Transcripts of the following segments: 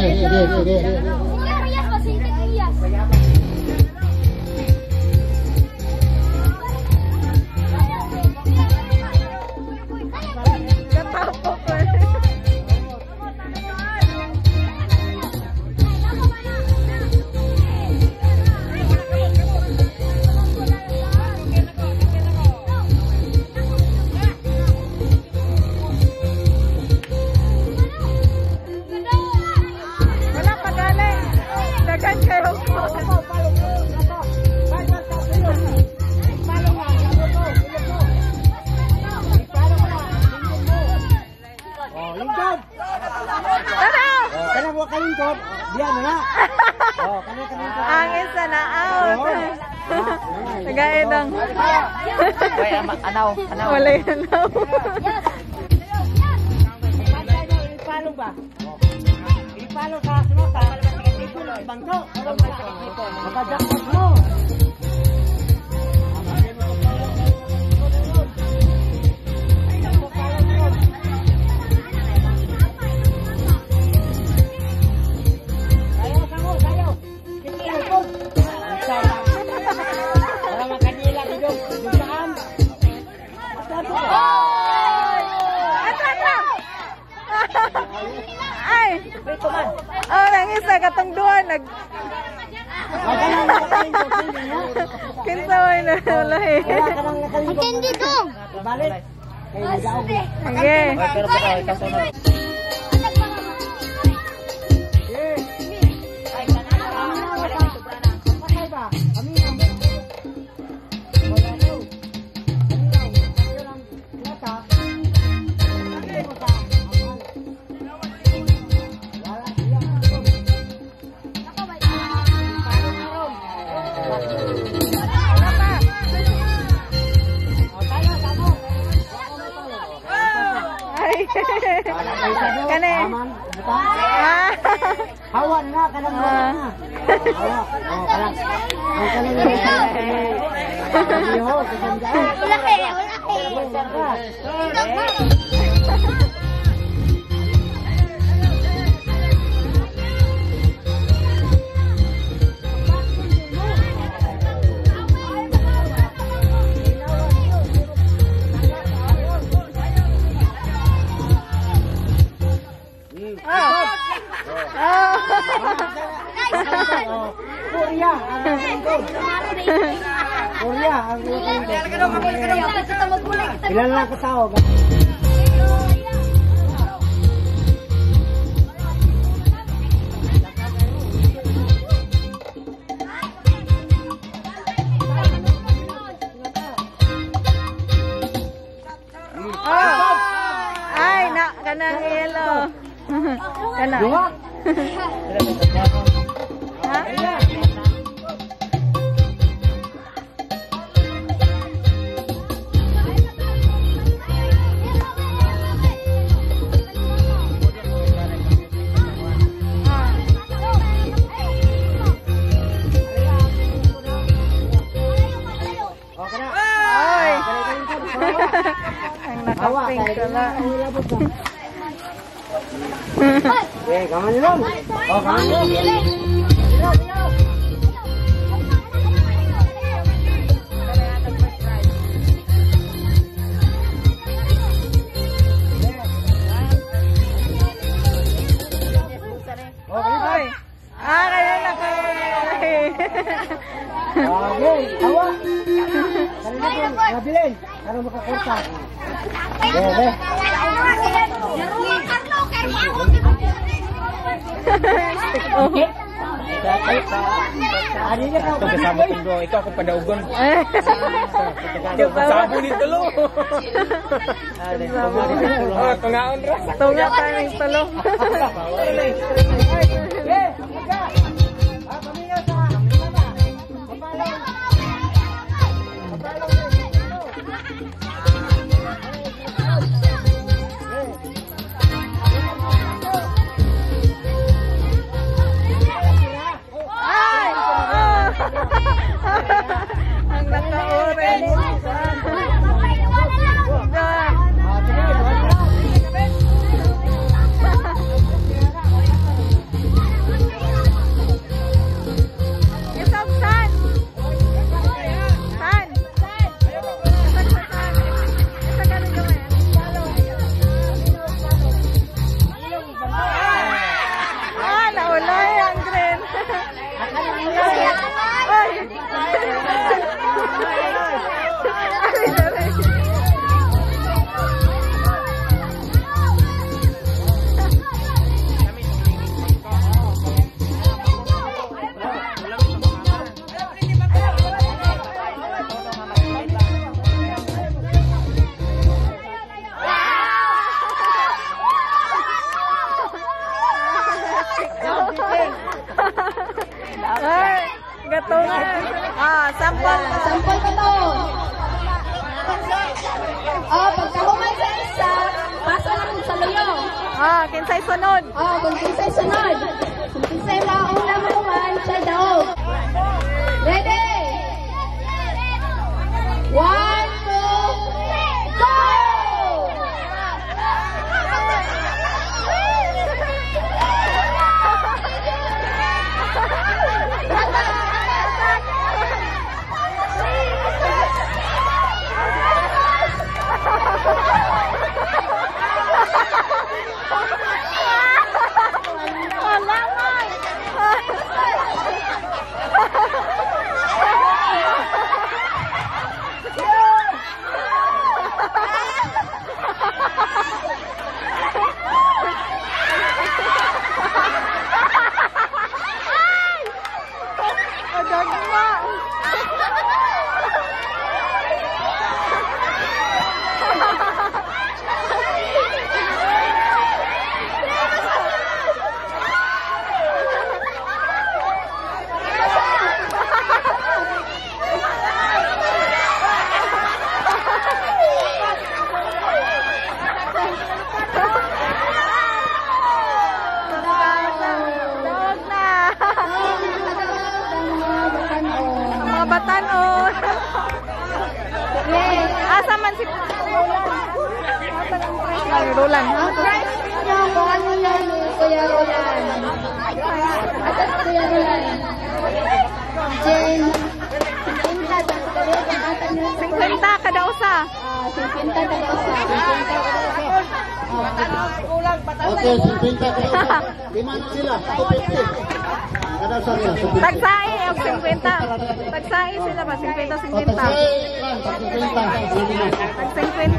Angin sana out. Gaya dong. Anaw. Wala yung anaw. Ipalo ba? Ipalo ka sunota. Bangko. Makajakot mo. Ay! Oh, nangis na katong duwan. Kinsa way na lahi. Hindi ko. Balik. Okay. Kane. Hawa na kanang hawa. Hawa. Oh, kanang. Ang kanang Korea ang ilan lang kasao. Ay, na kanang yellow. Kana. Ang nakaping kala. Eh, kaman yun. Oh, kaman yun. Okay. Kaya na kayo. Okay, hawa. Kanina po, nabilin. Para makakorta. Okay. Ano niya ka? Kasama tundo. Ito ako padaugon. Kasama nito lo. Tungaon ra. Tunga pa ng tulo. Ang naka-orange. Ay, gatungan. Sampol. Sampol ko to. Pagkahumay sa isa, paso lang sa luyo. Kinsay sunod. Kung kinsay sunod. Kung kinsay mauna mahuman, siya daw. Ready? 1, 2, go! Batanon. Asa man si Roland? Kung ano yan, Kuya Roland. Asa si Kuya Roland? Jane. 50 kada usa. 50 kada usa. Okay, 50 kada usa. Lima na sila, 250. Kada usa nila, 250. Tagsai og 50. Tagsai sila ba 50 50. Tag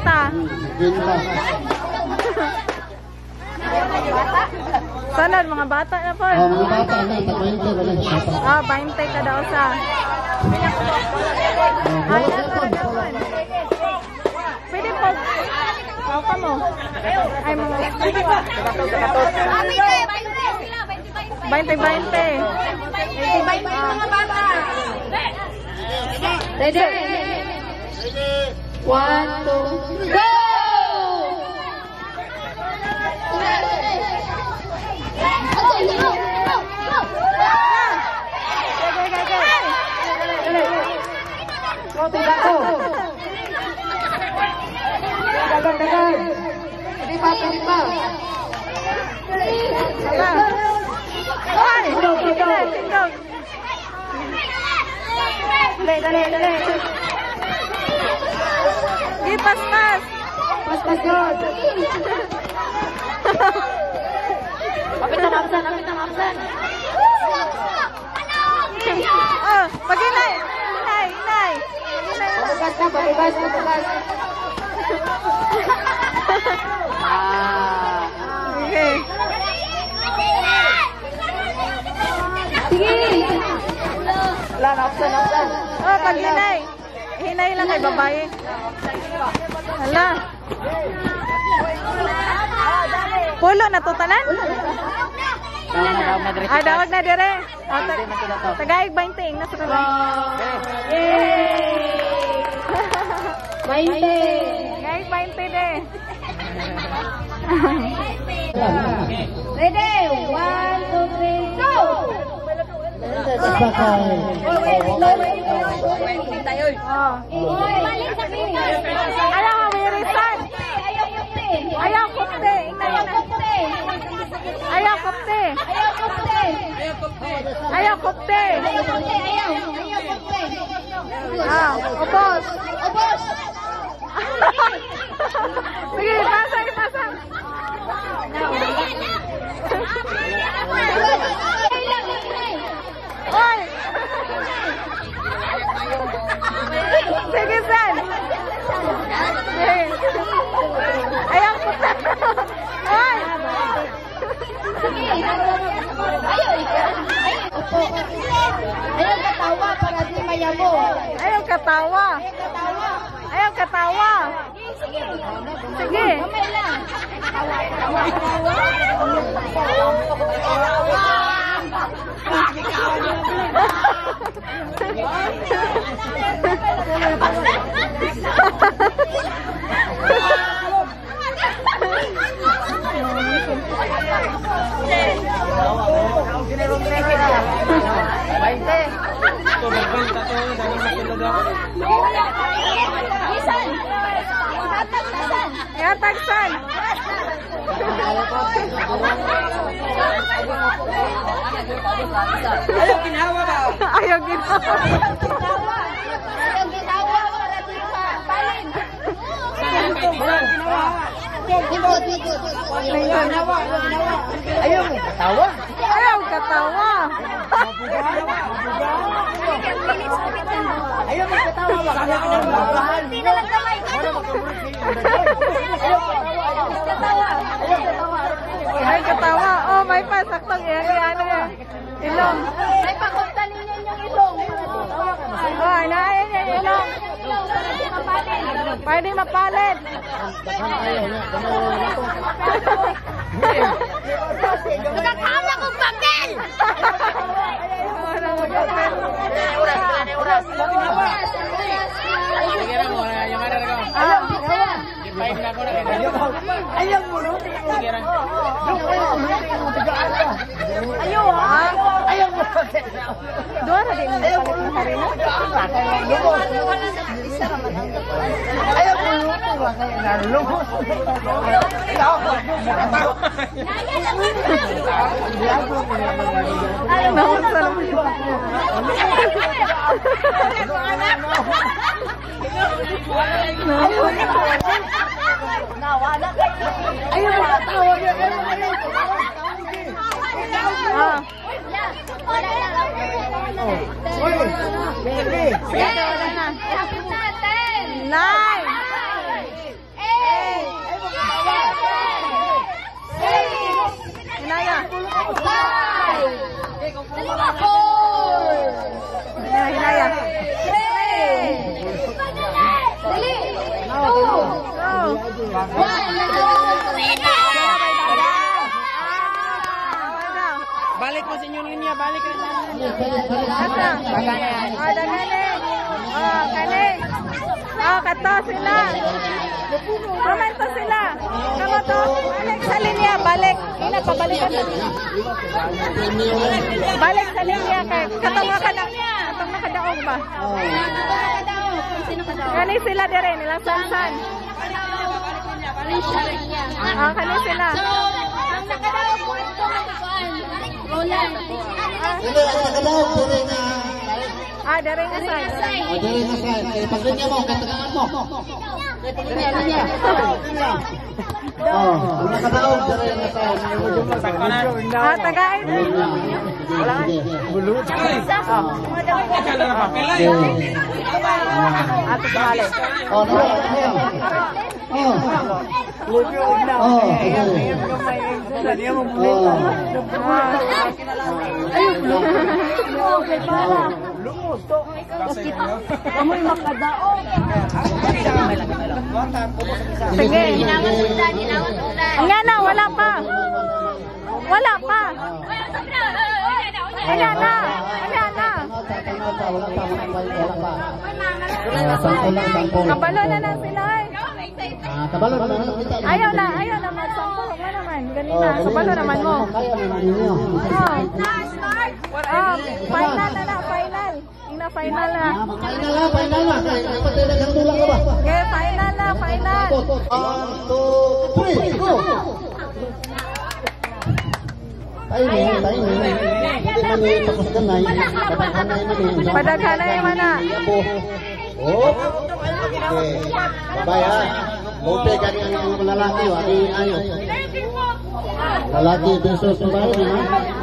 50. Sanad mga bata na po. Mga bata na, 20 kada usa. Pwede po. Kaupa mo. Ay mga 20. Mga bata. Ready? 1, 2, go! Dagan. Hindi pa. Dali. Di pas. Pas yun. Apitan. Pag-inay. Pabugas. Okay. Sige. Option. Pag-inay. Hinay lang kay babae. Hala. Pulo na to tanan? Dawag na dire. Tagaig 20 na sa kanan. Yay! 20. Tagaig 20 de. Ready? 1, 2, 3, go! Ayaw ka wirisan. Ayaw kupte. Ubos. Sige, pasang. Oy! Sige, San. Ayaw kupte. Oy! Ayaw katawa para di mayabo. Ayaw katawa. Sige. Kamay lang. Tawa. Ya, tagsan. Ayaw ginawa ba? Ayaw ginawa. Ayaw mo katawa? Ayaw katawa. Ayaw mo katawa ba? Ay, katawa. Oh, may pasaktong yan. Ano yan? Ilong. Ay, pakunta ninyo yung ilong. Oh, naayan yan, ilong. Pwede mapalit. Nagkakala kong papel! Ayaw mo no? Ayaw mo. Doon na din palit na karina. Ayaw mo no? Balik mo sa inyong linya, balik rin lang. Ada nenek. Oh, kane. Oh, kato sila. Komento sila. Kamu to, balik sa linya, balik. Ina, pabalikan na. Balik sa linya kay katong nakadaog ba? Kani sila dire, nilang sansan. Ah, kani sila. Ang nakadaog po ito magkuhan. Roland. Hindi, ang nakadaog, diri na. Ah, dire nga sa. O, diri na sa. Pagrinya mo, katagaan mo. Pagrinya. Oh, ang nakadaog, diri na sa. Ah, tagain. Bulu. Akala na papel ay. Ato tumali. Oh, no. Oh. Sige. Ayan na, wala pa. Wala pa. Ayan na. Ayan na. Kabalo na lang sila eh. Kabalo na. Ayaw na magsampo mo naman. Ganina, kabalo naman mo. Oh, final na, final. Ina final na. Final na. Ipatay na tulang ka ba? Okay, final na, final. 1, 2, 3, go! Tayo. Hindi man tapos ganay. Padaghanay man na. Oh. Okay. Babay ha. Lope ka ang lalaki. Ayo. Lalaki versus babae ha.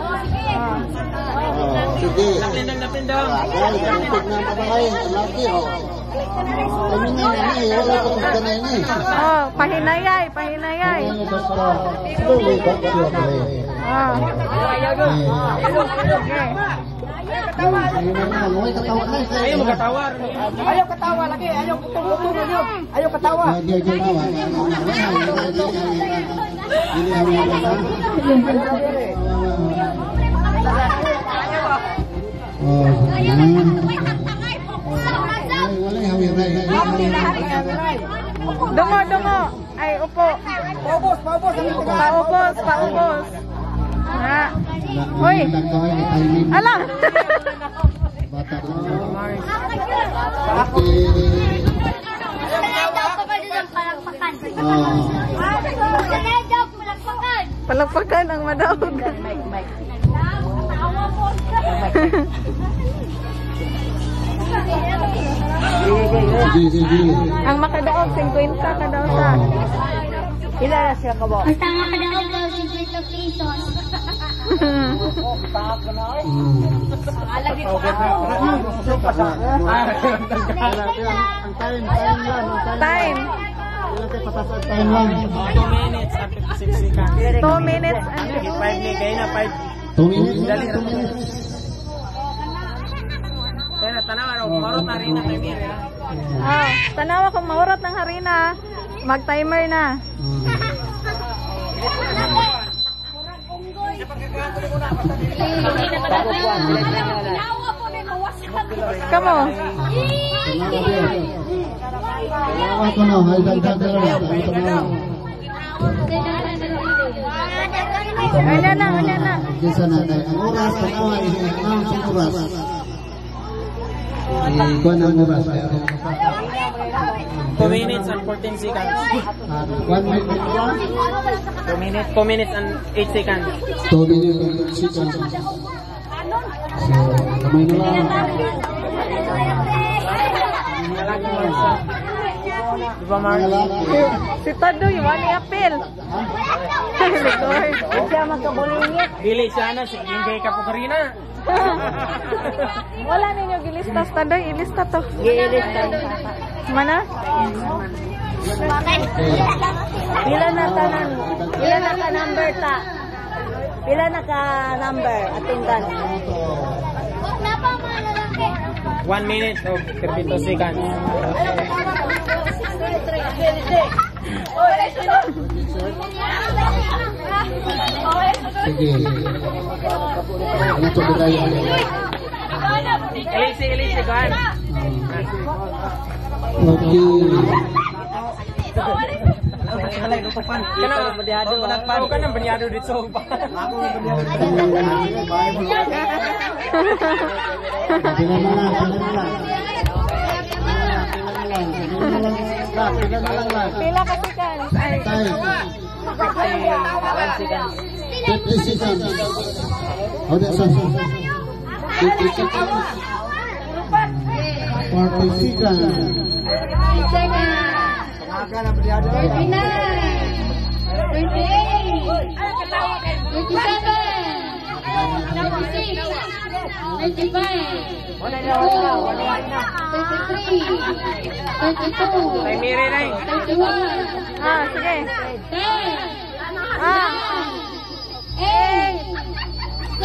Sige. Napindang. Ay, kanipig na babae. Lalaki oh. Kami nga wala ko tapos ganay ni. Oh, pahinayay. Slowly back to your play. Oh. Okay. Ayaw mo katawa. Ayaw katawa lagi. Ayaw katawa. Ayaw katawa. Wiray. Dungo. Ay, upo. Paubos. Paubos. Na. Uy. Ala. Bata ko. Palakpakan ang madaog. Sige. Ang makadaog, 50 ka daw sa. Ilan siya ka ba? Ang tanga ka daw daw, 50 pesos. Alagi ko Time. 2 minutes and 56 seconds. 2 minutes and 5 ni kaya na 5. 2 minutes. Kaya tanawa raw, marot na rin na kay Mira. Tanawa kung maurot ng harina, mag-timer na. Kamo? Ako na, ay dagdag na lang. Ano na. Kisa na tayo. Ang oras, tanawa, ang oras. Ikuha ng oras. 2 minutes and 14 seconds. 1 minute. 2 minutes and 8 seconds. 2 minutes and 6 seconds. So, kamay na lang. Diba, Mark? Si Tadoy, wala apil. Siya magkabulingit. Dili siya na, hindi ka po karina. Wala ninyo gilistas, Tadoy. Ilista to. Mana? Pila na ka number ta? Pila na ka number atindan? 1 minute of 32 seconds. Sige. Ano to bigay? Elise, kahan. Okay. Ako ka ng banyado dito. Pila ka seconds? Ay, 50 seconds. How that's 50 seconds. 40 seconds. 22. Ay, Miri na eh. 31. sige. 10. 8.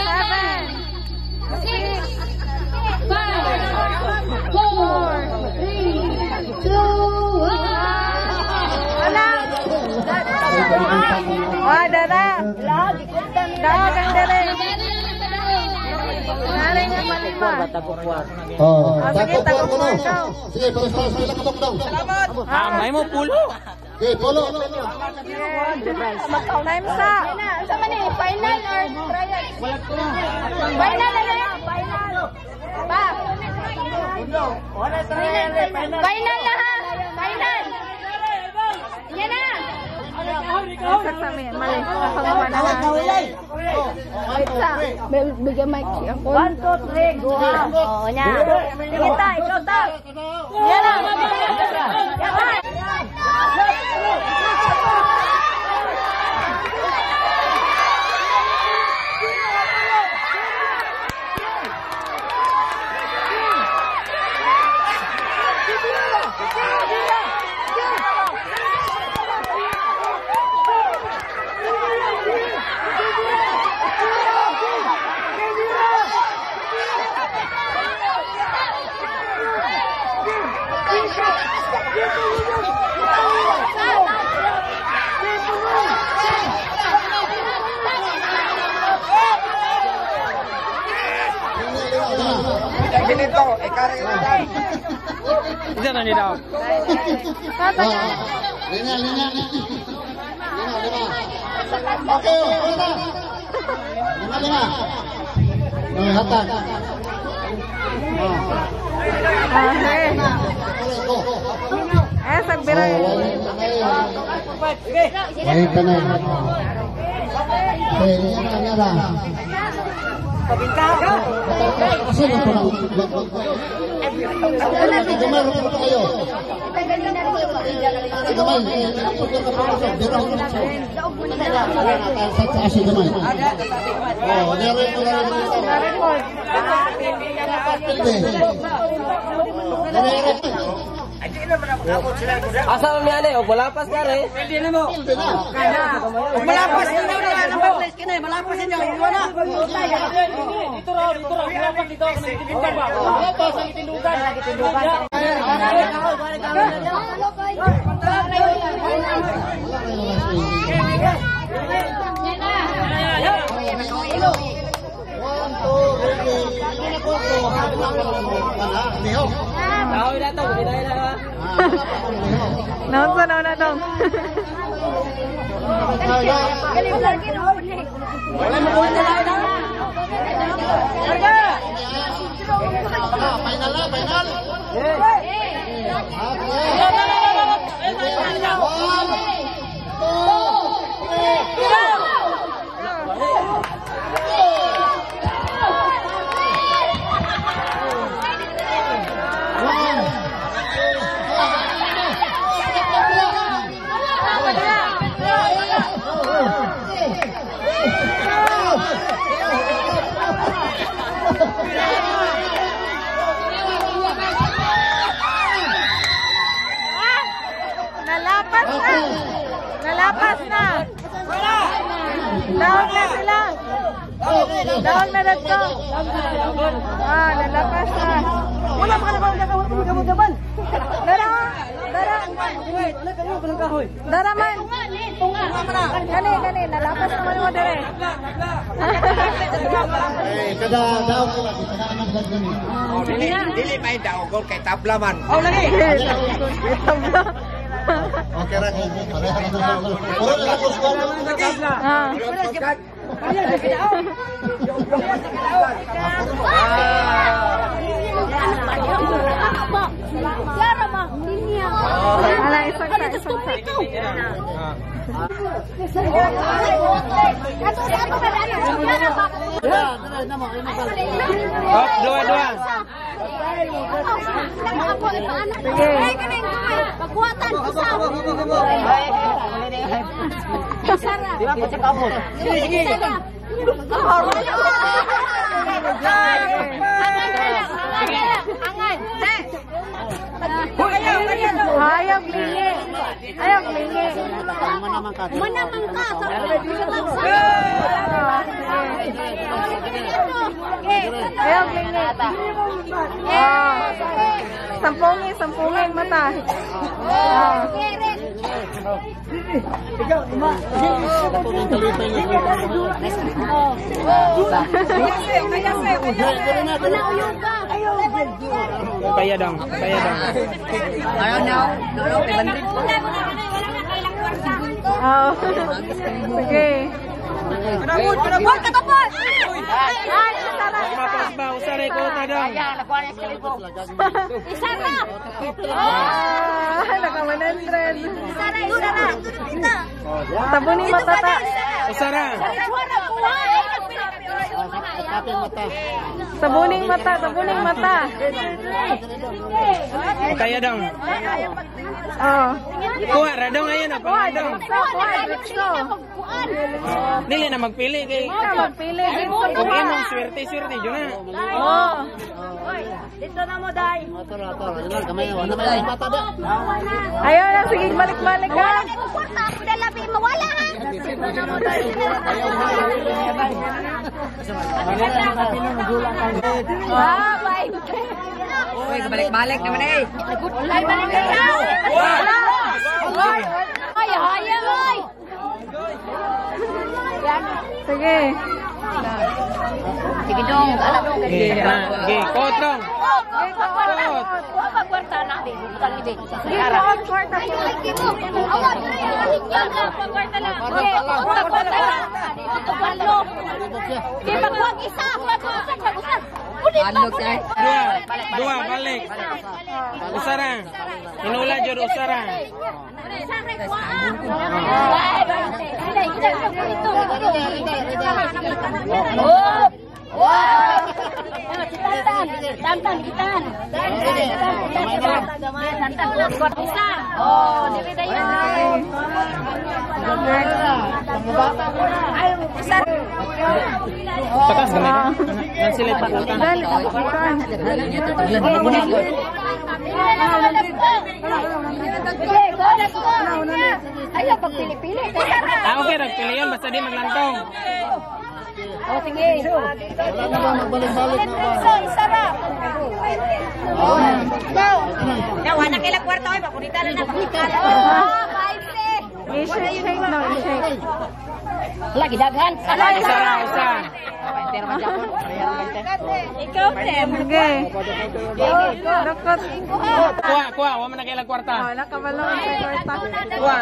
7. 5. 4. 3. 2. 1. Wala. Dara. Dawag ang dere. Naring ang malima. Oh, sige, tagupuan daw. Sige, paras pila ka daw. May mo pulo. Okay, polo. Time sa. Sa man final or trial? Final na lang. Final. Pa. Final na ha. Final. Yan na. Isak sa amin. Mali. Kapag bigyan mic siya. 1, 2, 3, go ha. Oo, nya. Sige ta, ikaw ta. Yan na. Ganito, ikari lang dyan. Isa na niyo daw. Linya. Lima. Okay, wala. Lima. Hatag. Sagbiray. Wait ka na. Nyara. Kasi na po lang. Gamay po kayo. Asal ni ale, malapas ka rin. Hindi na mo. Malapas ka na rin. Malapas ka na. Malapas ka na. Dito raw. Malapas dito. Malapas ang itindugan. Naon na dong. Final. Nalapas na. Down na sila. Down na dito. Nalapas na. Wala pa ka nakaw. Dara man. Kani, nalapas naman mo dire. Kada daw. Dili may daw gol kay tabla man. Lagi. Okay ra ko. Puro na ko squad. Yara ma, linya. Ala isang. Dua. Pagkuhatan, usap. Sara. Sige. Angan. Ayaw lingi. Manamang ka. Ayaw lingi. Sampungin mata. Kaya dong. Ayaw na. Sige. Manamut, katapos! Usare ko na dong. Isara! Naka-100. Isara, Isara! Tabunin mata ta. Usara. Tabuning mata. Kaya dong. Kuha ra dong ayon ako. Kuha dito. Dili na magpili kay. Magpili. Kung imong swerte jud na. Dito na mo, Day. Ayaw na, sige, balik-balik ka. Wala na kwarta, pwede labi, mawala ha. Bye. Uy, balik-balik naman eh. Balik ka daw. Ay, hayang ay. Sige. Sige dong, ala dong. Oke, potong. Kwarta na, di. Butang ibi. Kwarta. Kwarta lang. Kwarta lang. Di pagwag isa. Pag-usap. Dua, balik. Usara. Inula jud usara. Tantan gitan. Kuat bisa. Oh, diri dayo. Ayo besar. Tekas gana. Nan sila patutan. Ayo pagpili-pili. Okay, nagpili yun. Basta di maglantong. Oh, sige. Magbalik-balik na ba? Sarap. Nawa na kailang kwarta ko, papunita na na. I-shake no, i-shake. Lagi daghan. Usa. Ikaw, Tem. Sige. Dakot. Kuha. Wa man na kailang kwarta. Wala ka balong sa kwarta. Kuha.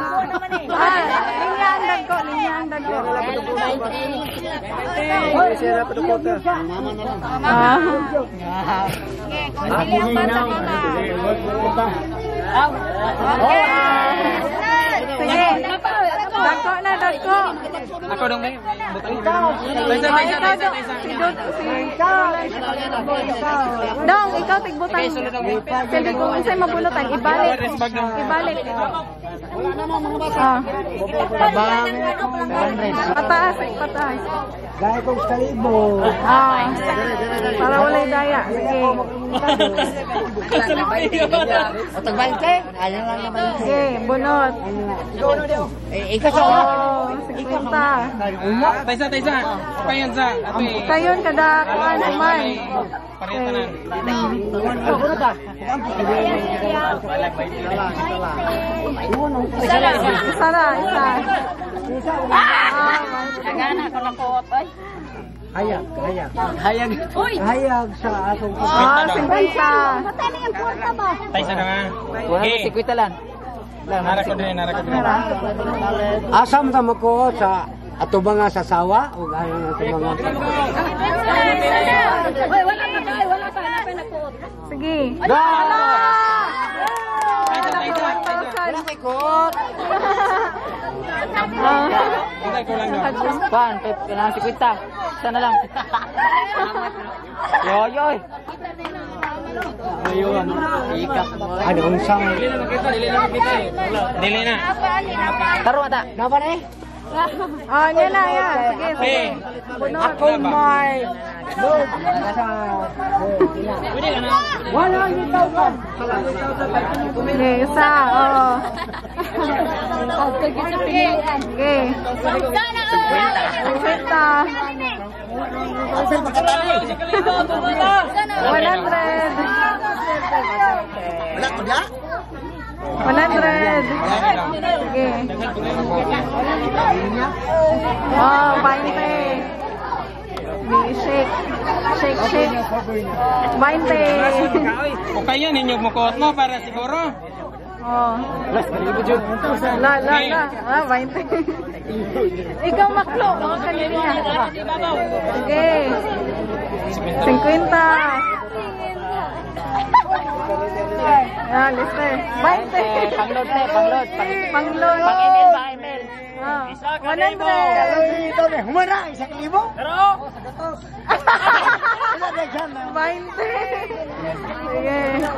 Linya ang dagko. Mama na lang. Sige. Dagko. Ako dong, Bay. Dong, ikaw tigbutang. Sige, kung unsay mabulutan, ibalik. Pataas. Gaya kong kalibo. Para walay daya. Sige. Otong 20? Ayaw lang naman. Sige, bunot. Ikaw sa Taisa. Payan sa. Kayon kada kuan man. Paritanan. Sara, isa. Nagana ko lang ko, oy. Hayag sa atong 50. Matali ang kwarta ba? Taisa na nga. Okay. lang. Nara ko din. Asam tamo ko sa ato mga sasawa o gaya ng ato mga Wala pa. Sige. wala kay kot. Okay, kulang daw. Pan, kailangan si Kwita. Sana lang. Yoy. Ayun. Ano unsang Dili na makita eh. Dili na. Taro ata. dapat eh? Yan na, yan. Sige. Okay. Bunot. Ako may load sa Pwede ka na. 100,000. Sige, isa. Sige. 100. Sige. 20. Shake. 20. O kayo, ninyo mo kuot mo para siguro. La. 20. Ikaw maklo. Kanina. Sige. 50. Liste. 20. Panglod. Panglod. Pang-email ba? Email. 100. Humara, 1,000. Pero, 20. Sige.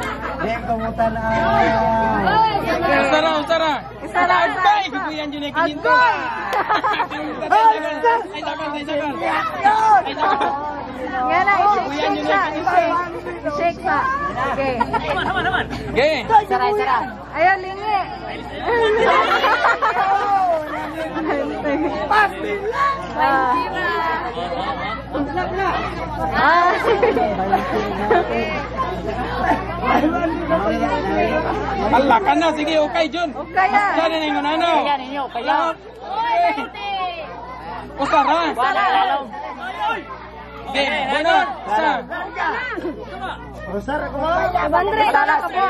usara. Isa lang. Ay, kukuyan dyan yung kininto. Nga na, i-shake sa. Sige. Okay. Saray. Ayaw, lingi. Ala ka na, sige, okay, Jun. Okay na. Diyan na yung ano. Kaya ninyo, kaya. Usara. Wala, lalong. Sige, bunot. Sa. Rosar ako. Bandre, tala ka po.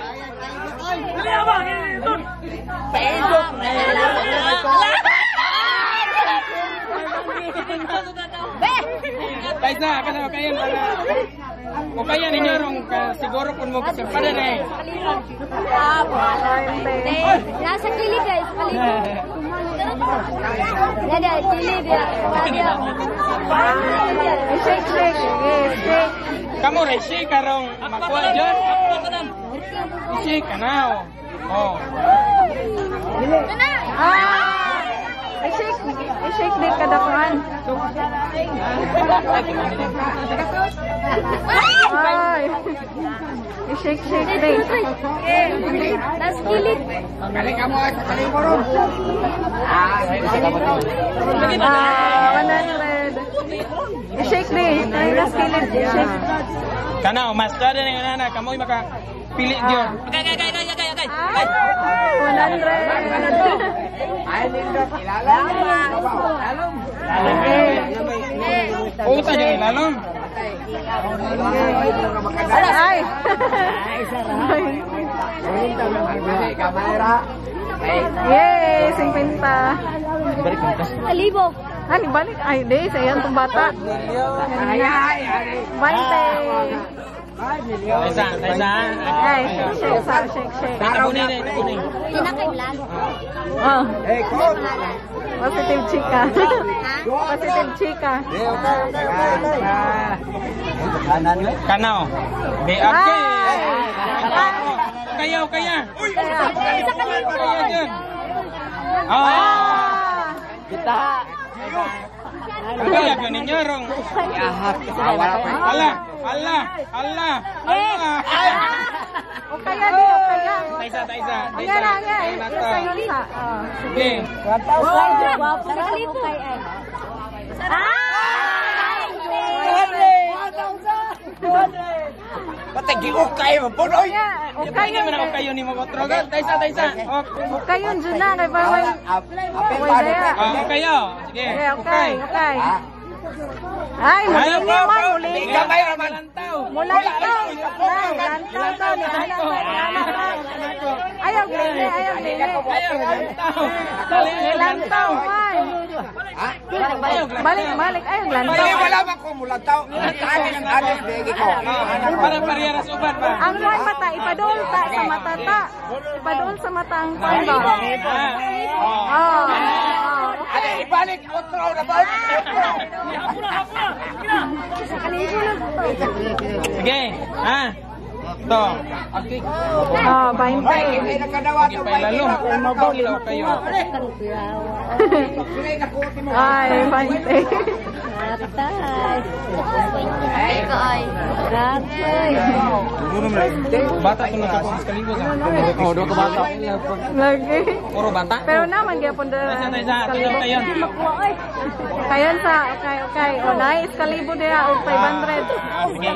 Taisa, kasi kayo o kaya ninyo rong siguro kung mo kasi pa rin eh. Nasa kilid guys, kilid. Dada, kilid ya. Shake, shake. Yes, shake. Kamu resi karong makuha dyan. Isi ka na. Oh. I-shake din kadakuan. Ay. I-shake din. Nasa kilid. Galing ka mo sa kalingkoro. 100. I-shake din. Ay, nas kilid. I-shake. Kana, mas kada na yung anak. Kamoy makapili dyan. Okay. 100. Puta dyan ilalong. Ay. Yay, 50. Alibo. Ani balik ay di sayan tong bata. 20. Taisa. Ay, shake. Tabunin. Tinakay vlog. Oh. Positive chika. Positive chika. Kanao. Beak kay. Kaya. Kaya dyan. Kita. Kaya ka ninyo rong. Allah. O kaya di, o kaya. Taisa. Nga na. Sayon sa. Sige. Wapo na sa mukay ay. Patagi ukay mo punoy. O kaya. Kayo ni mo kotrogan. Taisa. O kaya dyan na. Kaya bawal. Daya. Kayo. Sige. Okay. Ay, muling naman, muling. Gamay raman lantaw. Mulantaw. Ayaw, lili. Lantaw, ay. Balik, ayaw, lantaw. Wala man ko mulantaw. Anis begi ko. Para pariyaras uban ba? Ang kuwan mata, ipadol sa mata ta. Ipadol sa mata ang kuwan ba? Ada ibalik otro na ba? Sige. To. 20. Sige pa ilalong. Ilaw kayo. Ay, 20. Bata ko na sa kalibo sa. Oh, dua ka bata. Lagi. Puro bata. Pero naman gyapon da. Kayo. Kayan sa okay. O nice kalibo dia og 500. Sige.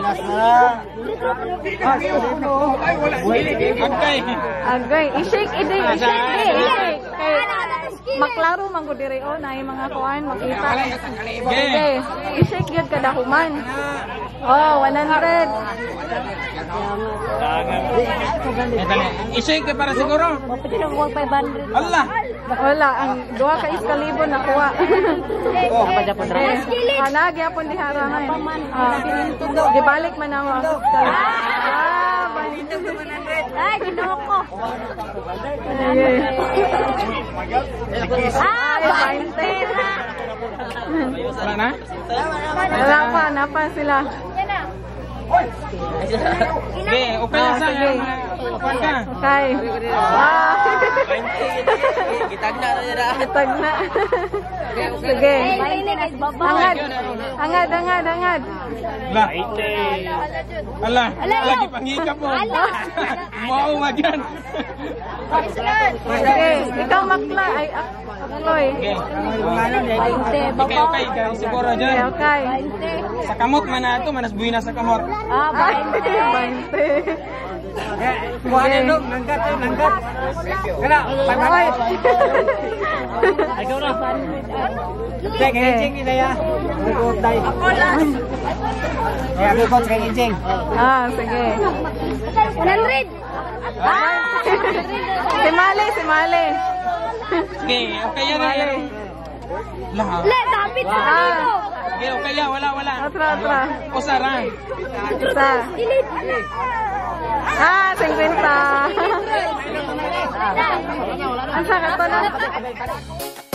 Agay, i-shake idi. Kay maklaro man gud diri o na mga kuan makita. Okay. I-shake gyud kada human. Oh, 100. I-shake ka para siguro. Allah. Wala ang duha ka iskalibo nakuha. Apa Japon ra? Ana gyapon di harangan. Gibalik man ako. Ay, ginawa ko. Ay, 20. Wala na? Wala pa sila. Sige, okay sa sige. ka. Okay. Gitagna na nila. Gitagna. Sige. Ay, Angad. Lah. Ala, lagi pangika po. Mau magyan. Okay, ikaw makla. Ay, akloy. Okay, okay, kayo siguro Okay, dyan. okay. Sa kamot man na ito, manas buhay na sa kamot. Ah, 20. 20. Kuha na dong, nanggat eh, nanggat. Kaya, Oy. ikaw na. Check, engine nila ya. Ako lang. Kaya, bukod kay engine. Ah, sige. 100. Ah! Si Mali, si Mali. Okay, okay yan na yan. Lahat. Le, tapit sa kanito. Okay, okay yan, wala. Atra. O sara. Isa. Ilit. Ah, 50. Ang sakit to na.